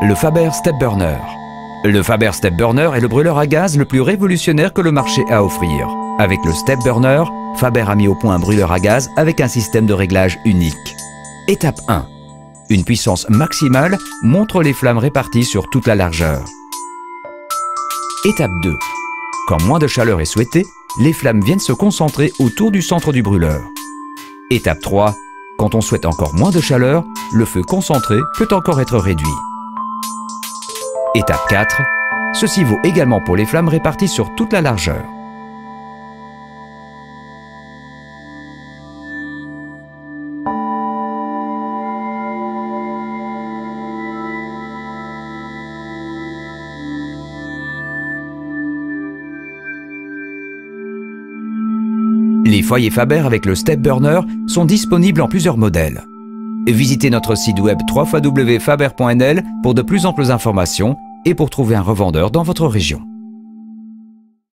Le Faber Step Burner. Le Faber Step Burner est le brûleur à gaz le plus révolutionnaire que le marché a à offrir. Avec le Step Burner, Faber a mis au point un brûleur à gaz avec un système de réglage unique. Étape 1. Une puissance maximale montre les flammes réparties sur toute la largeur. Étape 2. Quand moins de chaleur est souhaitée, les flammes viennent se concentrer autour du centre du brûleur. Étape 3. Quand on souhaite encore moins de chaleur, le feu concentré peut encore être réduit. Étape 4. Ceci vaut également pour les flammes réparties sur toute la largeur. Les foyers Faber avec le Step Burner sont disponibles en plusieurs modèles. Visitez notre site web www.faber.nl pour de plus amples informations et pour trouver un revendeur dans votre région.